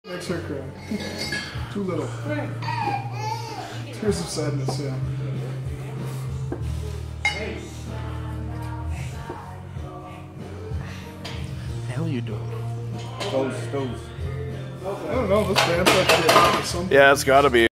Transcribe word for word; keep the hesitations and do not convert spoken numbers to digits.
Makes her cry. Too little. Tears of sadness, yeah. The hell are you doing? Toes, toes. I don't know, this band's like to be about something. Yeah, it's gotta be.